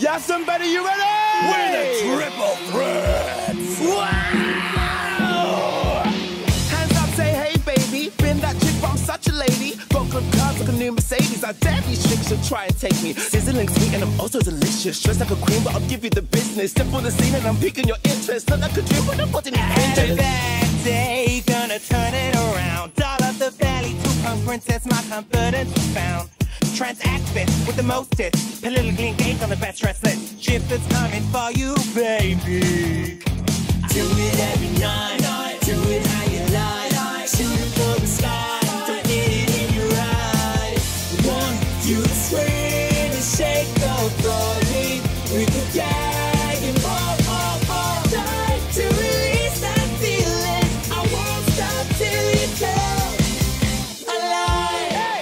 Yes, somebody, you ready? With a triple threat. Wow! Hands up, say hey, baby. Been that chick, but I'm such a lady. Got good cars like a new Mercedes. I dare these chicks to try and take me. Sizzling sweet and I'm also delicious. Dressed like a queen, but I'll give you the business. Step on the scene and I'm piquing your interest. Not like a dream, but I'm putting it in. That day, gonna turn it around. Doll of the valley, two-punk princess, my confidence was found. Transact with the mostest, politically engaged on the best dress list. Shift is coming for you, baby. Do it every night, do it how you like. Shoot it for the sky, don't get it in your eyes. Want you to scream and shake the body with the gag and more. Time to release that feeling. I won't stop till you come alive.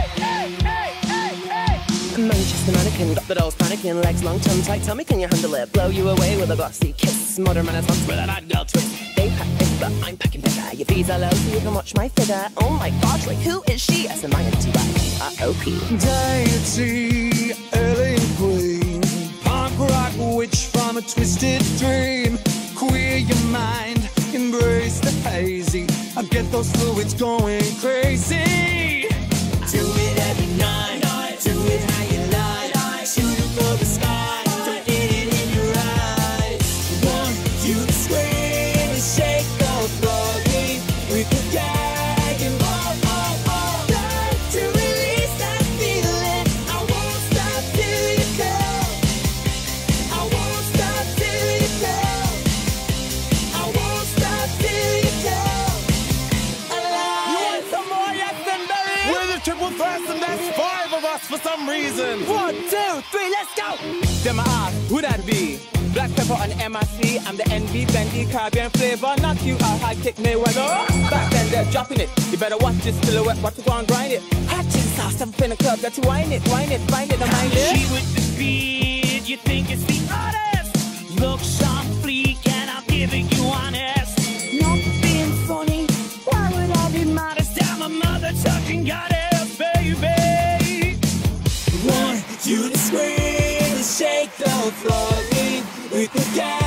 Manchester mannequin, got the dolls panicking, legs long, tongue tight. Tell me, can you handle it? Blow you away with a glossy kiss. Modern renaissance with an hot girl twist. They pack big, but I'm packing bigger. Your fees are low, so you can watch my figure. Oh my gosh, wait, who is she? S-M-I-N-T-Y-R-O-P. Deity, alien queen, punk rock witch from a twisted dream. Queer your mind, embrace the hazy. I get those fluids going crazy. Do it every night, do it how you like. Shoot it for the sky, don't get it in your eyes. Want you to scream and shake the body with the gag and more. Time to release that feeling. I won't stop till you come. I won't stop till you come. I won't stop till you come alive. You want some more, yes, somebody? We're the triple threat, and that's 5 of us for some reason. 1, 2, 3, let's go! Them ask, who that be? Black pepper on MIC, I'm the NB, Bendy, Caribbean flavor, not you, our high-kick Mayweather. Back then they're dropping it, you better watch this silhouette, watch it go and grind it. Hot chin sauce, I'm in the club, got to wine it, find it, mind it. She with the speed, you think it's the artist. Look some fleek and I'll give it you honest. Not being funny, why would I be modest? I'm a mother touching goddess, baby. Want you to scream and shake the floor with the gas.